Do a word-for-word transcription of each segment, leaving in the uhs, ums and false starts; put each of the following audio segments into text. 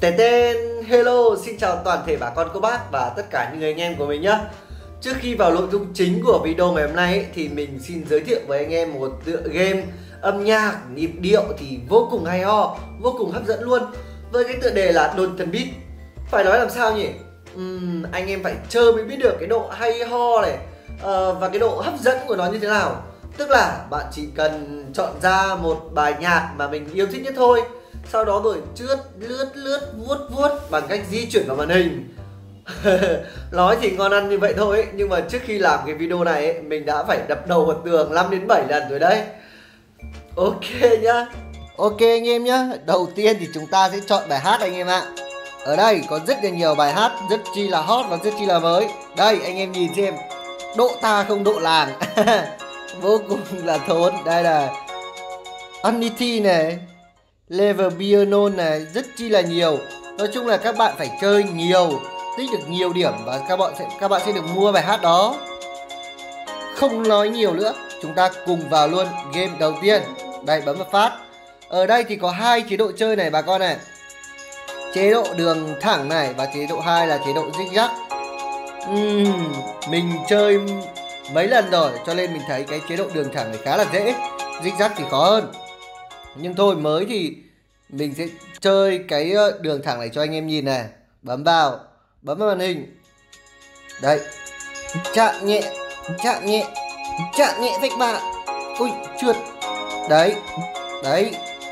Tên tên, hello, xin chào toàn thể bà con cô bác và tất cả những người anh em của mình nhé. Trước khi vào nội dung chính của video ngày hôm nay ấy, thì mình xin giới thiệu với anh em một tựa game âm nhạc, nhịp điệu thì vô cùng hay ho, vô cùng hấp dẫn luôn. Với cái tựa đề là Đồn Thần Beat. Phải nói làm sao nhỉ? Uhm, anh em phải chơi mới biết được cái độ hay ho này uh, và cái độ hấp dẫn của nó như thế nào. Tức là bạn chỉ cần chọn ra một bài nhạc mà mình yêu thích nhất thôi, sau đó rồi chướt lướt lướt vuốt vuốt bằng cách di chuyển vào màn hình. Nói thì ngon ăn như vậy thôi ấy, nhưng mà trước khi làm cái video này ấy, mình đã phải đập đầu vào tường năm đến bảy lần rồi đấy. Ok nhá. Ok anh em nhá. Đầu tiên thì chúng ta sẽ chọn bài hát anh em ạ. Ở đây có rất là nhiều bài hát rất chi là hot và rất chi là mới. Đây anh em nhìn xem, độ ta không độ làng. Vô cùng là thốn. Đây là Unity này, Level Beyond này, rất chi là nhiều. Nói chung là các bạn phải chơi nhiều, tích được nhiều điểm và các bạn sẽ các bạn sẽ được mua bài hát đó. Không nói nhiều nữa, chúng ta cùng vào luôn game đầu tiên. Đây, bấm vào phát. Ở đây thì có hai chế độ chơi này bà con này. Chế độ đường thẳng này và chế độ hai là chế độ zigzag. uhm, Mình chơi mấy lần rồi cho nên mình thấy cái chế độ đường thẳng này khá là dễ, zigzag thì khó hơn. Nhưng thôi, mới thì mình sẽ chơi cái đường thẳng này cho anh em nhìn này. Bấm vào, bấm vào màn hình. Đây, chạm nhẹ, chạm nhẹ, chạm nhẹ vạch bạn. Ui, trượt. Đấy, đấy.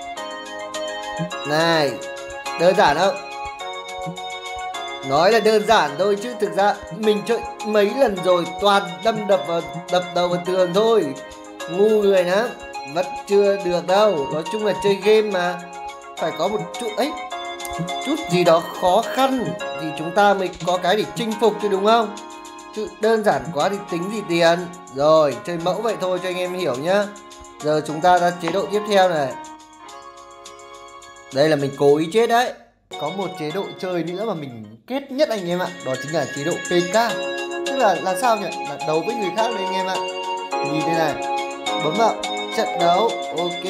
Này, đơn giản không? Nói là đơn giản thôi chứ thực ra mình chơi mấy lần rồi, toàn đâm đập vào, đập đầu vào tường thôi. Ngu người lắm, vẫn chưa được đâu. Nói chung là chơi game mà phải có một chút ấy, chút gì đó khó khăn thì chúng ta mới có cái để chinh phục chứ, đúng không? Chứ đơn giản quá thì tính gì tiền. Rồi, chơi mẫu vậy thôi cho anh em hiểu nhá. Giờ chúng ta ra chế độ tiếp theo này. Đây là mình cố ý chết đấy. Có một chế độ chơi nữa mà mình kết nhất anh em ạ. Đó chính là chế độ pê ca. Tức là là sao nhỉ? Là đấu với người khác đây anh em ạ. Nhìn đây này, bấm vào trận đấu. Ok,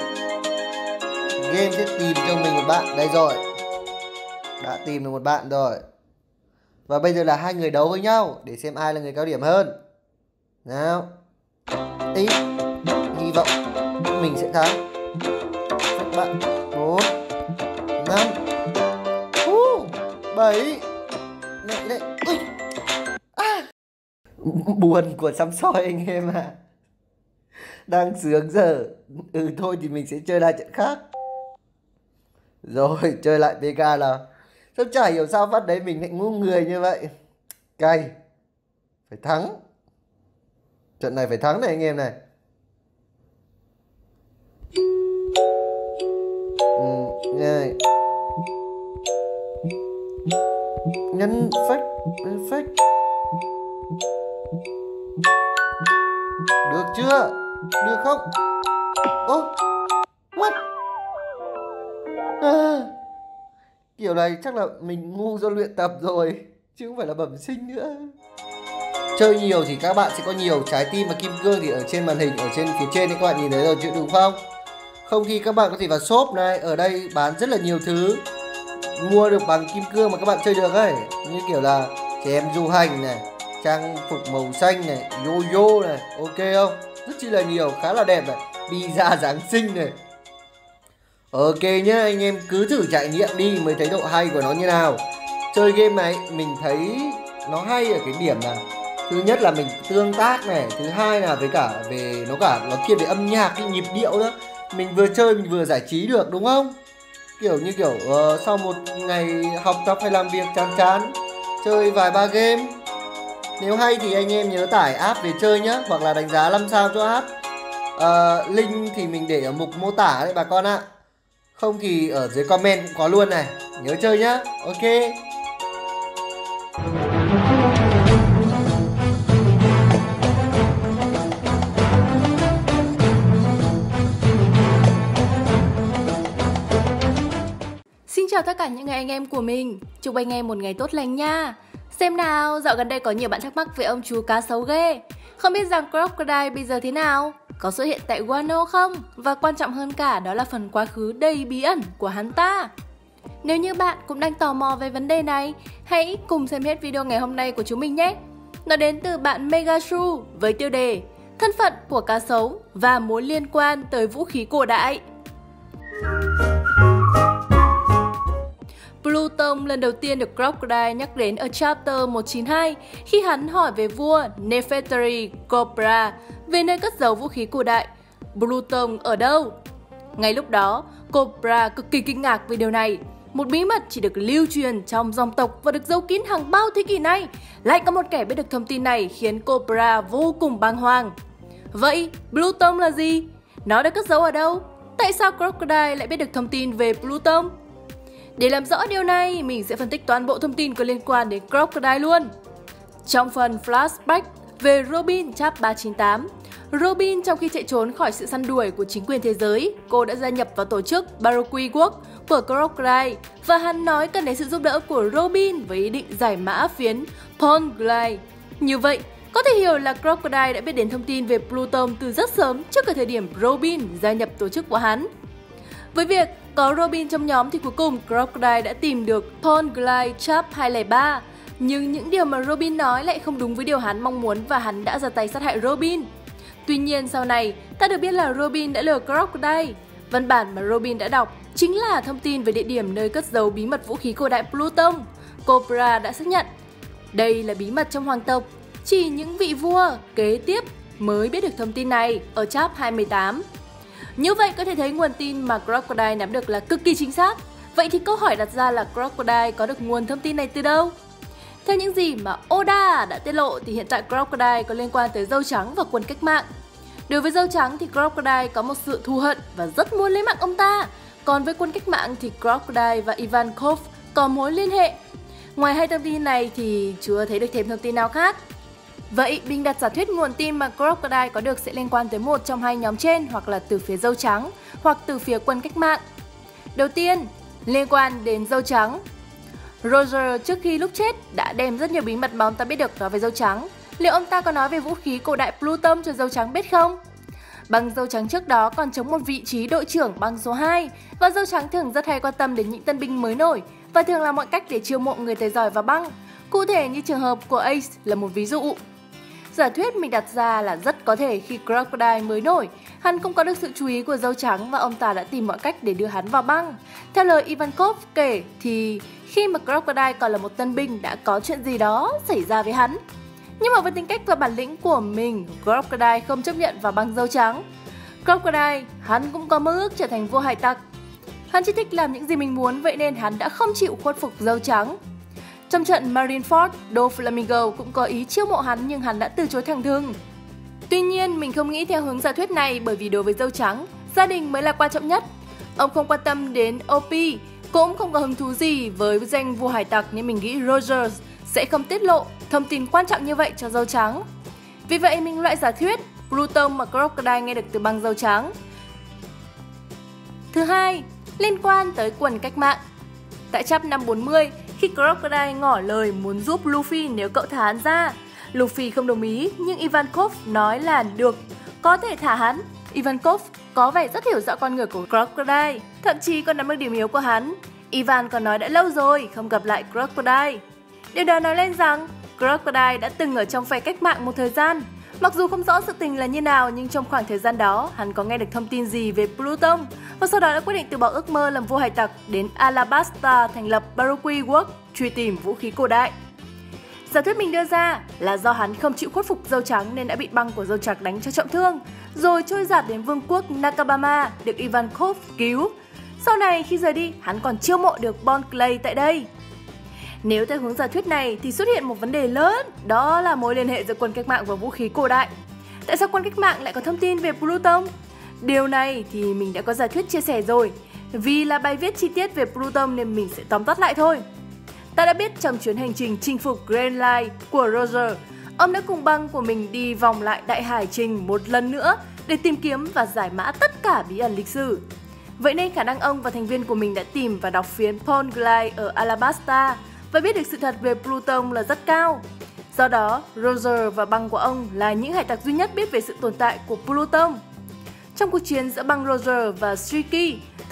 game sẽ tìm cho mình một bạn. Đây rồi, đã tìm được một bạn rồi. Và bây giờ là hai người đấu với nhau để xem ai là người cao điểm hơn. Nào, ý, hy vọng mình sẽ thắng. Các bạn, bốn, năm, bảy. Này, này. Ui. À. Buồn của sắm soi anh em à. Đang sướng giờ. Ừ thôi thì mình sẽ chơi lại trận khác. Rồi, chơi lại pê ca nào. Sao chả hiểu sao phát đấy mình lại ngu người như vậy. Cay. Phải thắng. Trận này phải thắng này anh em này. Ừ, này. Nhấn phách, phách. Được chưa? Được không? Ô, oh, what? À, kiểu này chắc là mình ngu do luyện tập rồi, chứ không phải là bẩm sinh nữa. Chơi nhiều thì các bạn sẽ có nhiều trái tim và kim cương thì ở trên màn hình, ở trên phía trên thì các bạn nhìn thấy rồi chứ, đúng không? Không thì các bạn có thể vào shop này, ở đây bán rất là nhiều thứ mua được bằng kim cương mà các bạn chơi được ấy. Như kiểu là trẻ em du hành này, trang phục màu xanh này, yo-yo này, ok không? Rất chi là nhiều, khá là đẹp này, pizza Giáng sinh này. Ok nhá, anh em cứ thử trải nghiệm đi mới thấy độ hay của nó như nào. Chơi game này mình thấy nó hay ở cái điểm là thứ nhất là mình tương tác này, thứ hai là với cả về nó cả nó thiên về âm nhạc, cái nhịp điệu đó. Mình vừa chơi mình vừa giải trí được, đúng không? Kiểu như kiểu uh, sau một ngày học tập hay làm việc chán chán, chơi vài ba game. Nếu hay thì anh em nhớ tải app về chơi nhá, hoặc là đánh giá năm sao cho app. uh, Link thì mình để ở mục mô tả đấy bà con ạ. Không thì ở dưới comment cũng có luôn này. Nhớ chơi nhá. Ok. Xin chào tất cả những người anh em của mình. Chúc anh em một ngày tốt lành nha. Xem nào, dạo gần đây có nhiều bạn thắc mắc về ông chú cá sấu ghê. Không biết rằng Crocodile bây giờ thế nào? Có xuất hiện tại Wano không? Và quan trọng hơn cả đó là phần quá khứ đầy bí ẩn của hắn ta. Nếu như bạn cũng đang tò mò về vấn đề này, hãy cùng xem hết video ngày hôm nay của chúng mình nhé. Nó đến từ bạn Megashu với tiêu đề Thân phận của cá sấu và mối liên quan tới vũ khí cổ đại. Pluton lần đầu tiên được Crocodile nhắc đến ở chapter một chín hai khi hắn hỏi về vua Nefertari Cobra về nơi cất giấu vũ khí cổ đại. Pluton ở đâu? Ngay lúc đó, Cobra cực kỳ kinh ngạc về điều này. Một bí mật chỉ được lưu truyền trong dòng tộc và được giấu kín hàng bao thế kỷ nay. Lại có một kẻ biết được thông tin này khiến Cobra vô cùng bàng hoàng. Vậy, Pluton là gì? Nó được cất giấu ở đâu? Tại sao Crocodile lại biết được thông tin về Pluton? Để làm rõ điều này, mình sẽ phân tích toàn bộ thông tin có liên quan đến Crocodile luôn. Trong phần flashback về Robin chapter ba chín tám, Robin trong khi chạy trốn khỏi sự săn đuổi của chính quyền thế giới, cô đã gia nhập vào tổ chức Baroque Work của Crocodile và hắn nói cần đến sự giúp đỡ của Robin với ý định giải mã phiến Pongglai. Như vậy, có thể hiểu là Crocodile đã biết đến thông tin về Pluton từ rất sớm trước cả thời điểm Robin gia nhập tổ chức của hắn. Với việc có Robin trong nhóm thì cuối cùng Crocodile đã tìm được Pongglai chapter hai không ba. Nhưng những điều mà Robin nói lại không đúng với điều hắn mong muốn và hắn đã ra tay sát hại Robin. Tuy nhiên sau này, ta được biết là Robin đã lừa Crocodile. Văn bản mà Robin đã đọc chính là thông tin về địa điểm nơi cất giấu bí mật vũ khí cổ đại Pluton. Cobra đã xác nhận đây là bí mật trong hoàng tộc, chỉ những vị vua kế tiếp mới biết được thông tin này ở chapter hai mươi tám. Như vậy có thể thấy nguồn tin mà Crocodile nắm được là cực kỳ chính xác. Vậy thì câu hỏi đặt ra là Crocodile có được nguồn thông tin này từ đâu? Theo những gì mà Oda đã tiết lộ thì hiện tại Crocodile có liên quan tới Dâu Trắng và quân cách mạng. Đối với Dâu Trắng thì Crocodile có một sự thù hận và rất muốn lấy mạng ông ta. Còn với quân cách mạng thì Crocodile và Ivankov có mối liên hệ. Ngoài hai thông tin này thì chưa thấy được thêm thông tin nào khác. Vậy mình đặt giả thuyết nguồn tin mà Crocodile có được sẽ liên quan tới một trong hai nhóm trên, hoặc là từ phía Dâu Trắng hoặc từ phía quân cách mạng. Đầu tiên, liên quan đến Dâu Trắng. Roger trước khi lúc chết đã đem rất nhiều bí mật mà ông ta biết được nói về Dâu Trắng. Liệu ông ta có nói về vũ khí cổ đại Pluton cho Dâu Trắng biết không? Băng Dâu Trắng trước đó còn chống một vị trí đội trưởng băng số hai và Dâu Trắng thường rất hay quan tâm đến những tân binh mới nổi và thường làm mọi cách để chiêu mộ người tài giỏi vào băng. Cụ thể như trường hợp của Ace là một ví dụ. Giả thuyết mình đặt ra là rất có thể khi Crocodile mới nổi, hắn không có được sự chú ý của Dâu Trắng và ông ta đã tìm mọi cách để đưa hắn vào băng. Theo lời Ivankov kể thì khi mà Crocodile còn là một tân binh đã có chuyện gì đó xảy ra với hắn. Nhưng mà với tính cách và bản lĩnh của mình, Crocodile không chấp nhận vào băng Dâu Trắng. Crocodile, hắn cũng có mơ ước trở thành vua hải tặc. Hắn chỉ thích làm những gì mình muốn, vậy nên hắn đã không chịu khuất phục Dâu Trắng. Trong trận Marineford, Doflamingo cũng có ý chiêu mộ hắn nhưng hắn đã từ chối thẳng thừng. Tuy nhiên, mình không nghĩ theo hướng giả thuyết này bởi vì đối với Dâu Trắng, gia đình mới là quan trọng nhất. Ông không quan tâm đến ô pê, cũng không có hứng thú gì với danh vua hải tặc nên mình nghĩ Rogers sẽ không tiết lộ thông tin quan trọng như vậy cho Dâu Trắng. Vì vậy mình loại giả thuyết Pluton mà Crocodile nghe được từ băng Dâu Trắng. Thứ hai, liên quan tới quần cách mạng. Tại chapter năm bốn mươi, khi Crocodile ngỏ lời muốn giúp Luffy nếu cậu thả hắn ra, Luffy không đồng ý nhưng Ivankov nói là được, có thể thả hắn. Ivankov có vẻ rất hiểu rõ con người của Crocodile, thậm chí còn nắm được điểm yếu của hắn. Ivan còn nói đã lâu rồi không gặp lại Crocodile. Điều đó nói lên rằng Crocodile đã từng ở trong phe cách mạng một thời gian. Mặc dù không rõ sự tình là như nào nhưng trong khoảng thời gian đó hắn có nghe được thông tin gì về Pluton và sau đó đã quyết định từ bỏ ước mơ làm vua hải tặc đến Alabasta thành lập Baroque Work truy tìm vũ khí cổ đại. Giả thuyết mình đưa ra là do hắn không chịu khuất phục Dâu Trắng nên đã bị băng của Dâu Trắng đánh cho trọng thương, rồi trôi dạt đến vương quốc Nakabama được Ivankov cứu. Sau này khi rời đi, hắn còn chiêu mộ được Bon Clay tại đây. Nếu theo hướng giả thuyết này thì xuất hiện một vấn đề lớn, đó là mối liên hệ giữa quân cách mạng và vũ khí cổ đại. Tại sao quân cách mạng lại có thông tin về Pluton? Điều này thì mình đã có giả thuyết chia sẻ rồi. Vì là bài viết chi tiết về Pluton nên mình sẽ tóm tắt lại thôi. Ta đã biết trong chuyến hành trình chinh phục Grand Line của Roger, ông đã cùng băng của mình đi vòng lại đại hải trình một lần nữa để tìm kiếm và giải mã tất cả bí ẩn lịch sử. Vậy nên khả năng ông và thành viên của mình đã tìm và đọc phiến Pongglai ở Alabasta và biết được sự thật về Pluton là rất cao. Do đó, Roger và băng của ông là những hải tặc duy nhất biết về sự tồn tại của Pluton. Trong cuộc chiến giữa băng Roger và Streaky,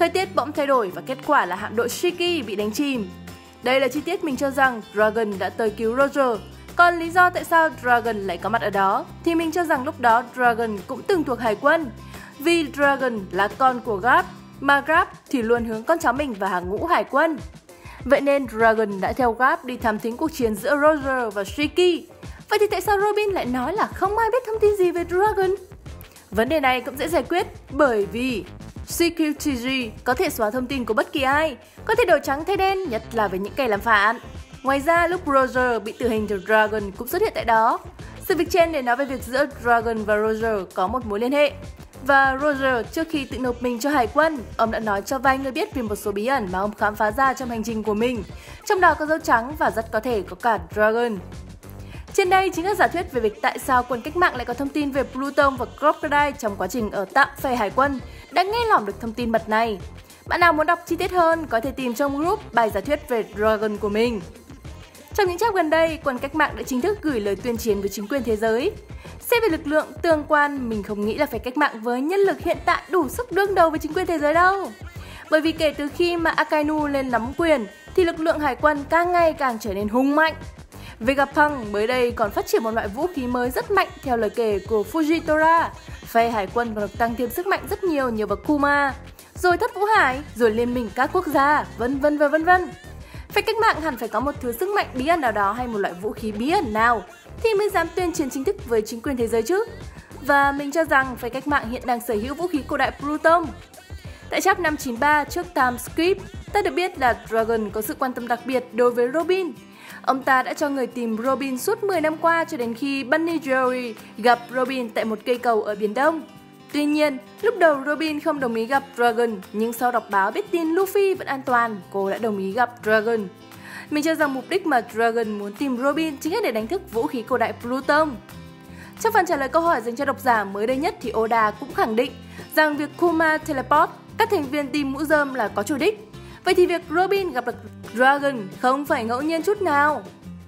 Thời tiết bỗng thay đổi và kết quả là hạm đội Shiki bị đánh chìm. Đây là chi tiết mình cho rằng Dragon đã tới cứu Roger. Còn lý do tại sao Dragon lại có mặt ở đó thì mình cho rằng lúc đó Dragon cũng từng thuộc hải quân. Vì Dragon là con của Garp, mà Garp thì luôn hướng con cháu mình vào hàng ngũ hải quân. Vậy nên Dragon đã theo Garp đi thám thính cuộc chiến giữa Roger và Shiki. Vậy thì tại sao Robin lại nói là không ai biết thông tin gì về Dragon? Vấn đề này cũng dễ giải quyết bởi vì xê quy tê giê có thể xóa thông tin của bất kỳ ai, có thể đổi trắng thay đen, nhất là với những kẻ làm phản. Ngoài ra, lúc Roger bị tử hình thì Dragon cũng xuất hiện tại đó. Sự việc trên để nói về việc giữa Dragon và Roger có một mối liên hệ. Và Roger trước khi tự nộp mình cho hải quân, ông đã nói cho vài người biết về một số bí ẩn mà ông khám phá ra trong hành trình của mình. Trong đó có dấu trắng và rất có thể có cả Dragon. Trên đây chính là giả thuyết về việc tại sao quân cách mạng lại có thông tin về Pluton và Crocodile trong quá trình ở tạm phệ hải quân đã nghe lỏm được thông tin mật này. Bạn nào muốn đọc chi tiết hơn có thể tìm trong group bài giả thuyết về Dragon của mình. Trong những chap gần đây, quân cách mạng đã chính thức gửi lời tuyên chiến với chính quyền thế giới. Xét về lực lượng tương quan, mình không nghĩ là phải cách mạng với nhân lực hiện tại đủ sức đương đầu với chính quyền thế giới đâu. Bởi vì kể từ khi mà Akainu lên nắm quyền thì lực lượng hải quân càng ngày càng trở nên hùng mạnh. Vegapunk mới đây còn phát triển một loại vũ khí mới rất mạnh theo lời kể của Fujitora. Phe hải quân còn được tăng thêm sức mạnh rất nhiều nhờ vào Kuma, rồi Thất Vũ Hải, rồi liên minh các quốc gia, vân vân và vân vân. Phe cách mạng hẳn phải có một thứ sức mạnh bí ẩn nào đó hay một loại vũ khí bí ẩn nào thì mới dám tuyên chiến chính thức với chính quyền thế giới chứ. Và mình cho rằng phe cách mạng hiện đang sở hữu vũ khí cổ đại Pluton. Tại chap năm chín ba trước Time Skip, ta được biết là Dragon có sự quan tâm đặc biệt đối với Robin. Ông ta đã cho người tìm Robin suốt mười năm qua cho đến khi Bunny Jerry gặp Robin tại một cây cầu ở Biển Đông. Tuy nhiên, lúc đầu Robin không đồng ý gặp Dragon, nhưng sau đọc báo biết tin Luffy vẫn an toàn, cô đã đồng ý gặp Dragon. Mình cho rằng mục đích mà Dragon muốn tìm Robin chính là để đánh thức vũ khí cổ đại Pluton. Trong phần trả lời câu hỏi dành cho độc giả mới đây nhất thì Oda cũng khẳng định rằng việc Kuma teleport các thành viên team mũ rơm là có chủ đích. Vậy thì việc Robin gặp được Dragon không phải ngẫu nhiên chút nào.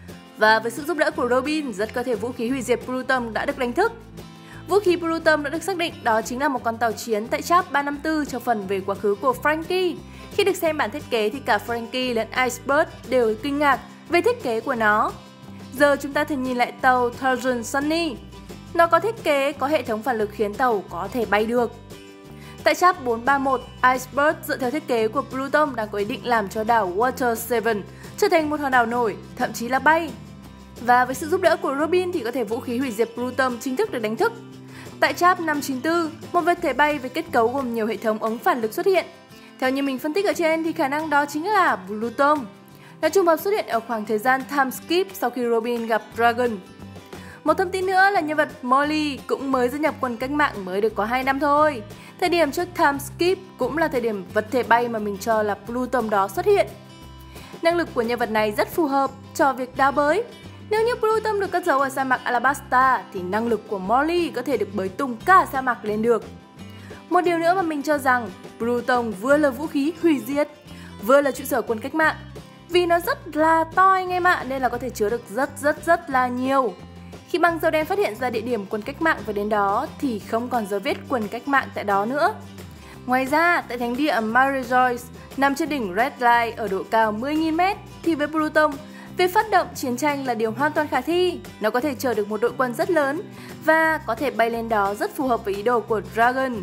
Và với sự giúp đỡ của Robin, rất có thể vũ khí hủy diệt Pluton đã được đánh thức. Vũ khí Pluton đã được xác định đó chính là một con tàu chiến tại chap ba năm tư trong phần về quá khứ của Franky. Khi được xem bản thiết kế thì cả Franky lẫn Iceberg đều kinh ngạc về thiết kế của nó. Giờ chúng ta thử nhìn lại tàu Thousand Sunny. Nó có thiết kế có hệ thống phản lực khiến tàu có thể bay được. Tại chap bốn ba mốt, Iceberg dựa theo thiết kế của Pluton đang có ý định làm cho đảo Water Seven trở thành một hòn đảo nổi, thậm chí là bay. Và với sự giúp đỡ của Robin thì có thể vũ khí hủy diệt Pluton chính thức được đánh thức. Tại chap năm chín tư, một vật thể bay với kết cấu gồm nhiều hệ thống ống phản lực xuất hiện. Theo như mình phân tích ở trên thì khả năng đó chính là Pluton. Nó trùng hợp xuất hiện ở khoảng thời gian time skip sau khi Robin gặp Dragon. Một thông tin nữa là nhân vật Molly cũng mới gia nhập quân cách mạng mới được có hai năm thôi. Thời điểm trước time skip cũng là thời điểm vật thể bay mà mình cho là Pluton đó xuất hiện. Năng lực của nhân vật này rất phù hợp cho việc đào bới. Nếu như Pluton được cất giấu ở sa mạc Alabasta thì năng lực của Molly có thể được bới tung cả sa mạc lên được. Một điều nữa mà mình cho rằng Pluton vừa là vũ khí hủy diệt, vừa là trụ sở quân cách mạng. Vì nó rất là to anh em ạ, nên là có thể chứa được rất rất rất là nhiều. Khi băng dầu đen phát hiện ra địa điểm quân cách mạng và đến đó thì không còn dấu vết quân cách mạng tại đó nữa. Ngoài ra, tại thánh địa Marijoy nằm trên đỉnh Red Line ở độ cao mười nghìn mét thì với Pluton, việc phát động chiến tranh là điều hoàn toàn khả thi. Nó có thể chở được một đội quân rất lớn và có thể bay lên đó rất phù hợp với ý đồ của Dragon.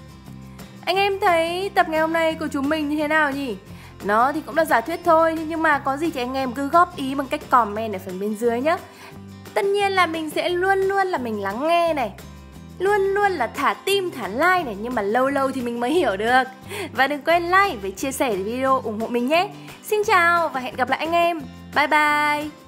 Anh em thấy tập ngày hôm nay của chúng mình như thế nào nhỉ? Nó thì cũng là giả thuyết thôi, nhưng mà có gì thì anh em cứ góp ý bằng cách comment ở phần bên dưới nhé. Tất nhiên là mình sẽ luôn luôn là mình lắng nghe này, luôn luôn là thả tim, thả like này, nhưng mà lâu lâu thì mình mới hiểu được. Và đừng quên like và chia sẻ video ủng hộ mình nhé. Xin chào và hẹn gặp lại anh em. Bye bye.